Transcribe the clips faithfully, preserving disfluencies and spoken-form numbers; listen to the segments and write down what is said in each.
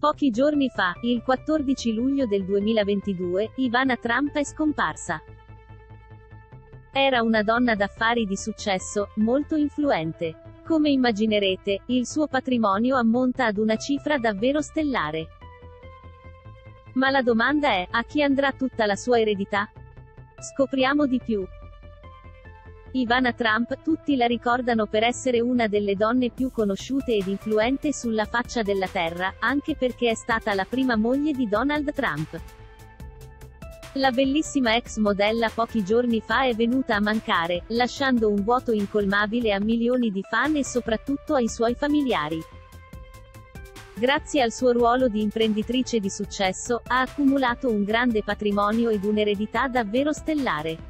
Pochi giorni fa, il quattordici luglio del duemilaventidue, Ivana Trump è scomparsa. Era una donna d'affari di successo, molto influente. Come immaginerete, il suo patrimonio ammonta ad una cifra davvero stellare. Ma la domanda è, a chi andrà tutta la sua eredità? Scopriamo di più. Ivana Trump, tutti la ricordano per essere una delle donne più conosciute ed influente sulla faccia della terra, anche perché è stata la prima moglie di Donald Trump. La bellissima ex modella pochi giorni fa è venuta a mancare, lasciando un vuoto incolmabile a milioni di fan e soprattutto ai suoi familiari. Grazie al suo ruolo di imprenditrice di successo, ha accumulato un grande patrimonio ed un'eredità davvero stellare.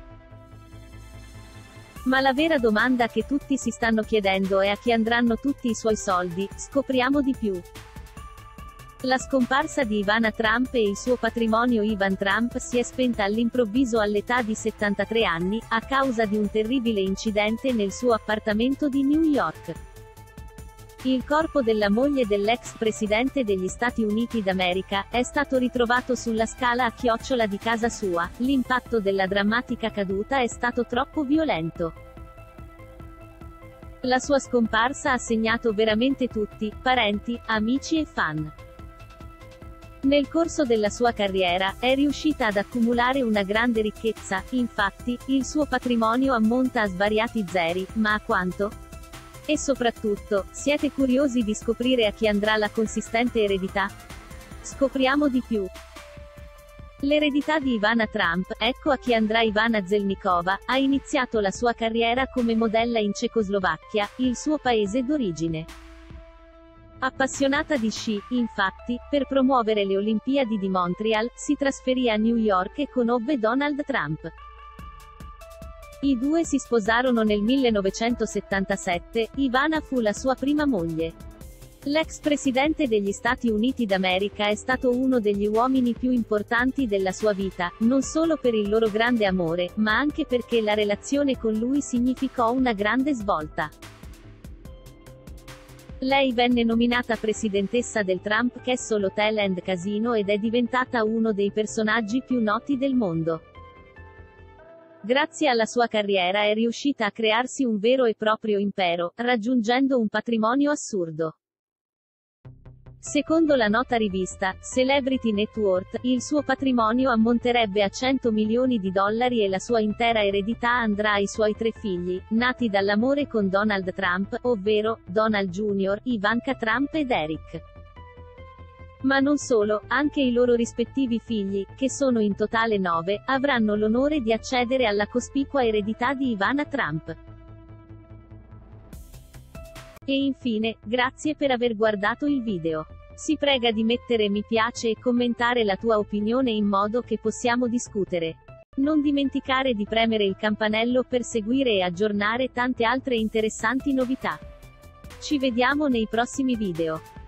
Ma la vera domanda che tutti si stanno chiedendo è a chi andranno tutti i suoi soldi. Scopriamo di più. La scomparsa di Ivana Trump e il suo patrimonio. Ivan Trump si è spenta all'improvviso all'età di settantatré anni, a causa di un terribile incidente nel suo appartamento di New York. Il corpo della moglie dell'ex presidente degli Stati Uniti d'America è stato ritrovato sulla scala a chiocciola di casa sua. L'impatto della drammatica caduta è stato troppo violento. La sua scomparsa ha segnato veramente tutti, parenti, amici e fan. Nel corso della sua carriera, è riuscita ad accumulare una grande ricchezza, infatti, il suo patrimonio ammonta a svariati zeri, ma a quanto? E soprattutto, siete curiosi di scoprire a chi andrà la consistente eredità? Scopriamo di più. L'eredità di Ivana Trump, ecco a chi andrà. Ivana Zelníková, ha iniziato la sua carriera come modella in Cecoslovacchia, il suo paese d'origine. Appassionata di sci, infatti, per promuovere le Olimpiadi di Montreal, si trasferì a New York e conobbe Donald Trump. I due si sposarono nel millenovecentosettantasette, Ivana fu la sua prima moglie. L'ex presidente degli Stati Uniti d'America è stato uno degli uomini più importanti della sua vita, non solo per il loro grande amore, ma anche perché la relazione con lui significò una grande svolta. Lei venne nominata presidentessa del Trump Castle Hotel and Casino ed è diventata uno dei personaggi più noti del mondo. Grazie alla sua carriera è riuscita a crearsi un vero e proprio impero, raggiungendo un patrimonio assurdo. Secondo la nota rivista, Celebrity Net Worth, il suo patrimonio ammonterebbe a cento milioni di dollari e la sua intera eredità andrà ai suoi tre figli, nati dall'amore con Donald Trump, ovvero, Donald Junior, Ivanka Trump ed Eric. Ma non solo, anche i loro rispettivi figli, che sono in totale nove, avranno l'onore di accedere alla cospicua eredità di Ivana Trump. E infine, grazie per aver guardato il video. Si prega di mettere mi piace e commentare la tua opinione in modo che possiamo discutere. Non dimenticare di premere il campanello per seguire e aggiornare tante altre interessanti novità. Ci vediamo nei prossimi video.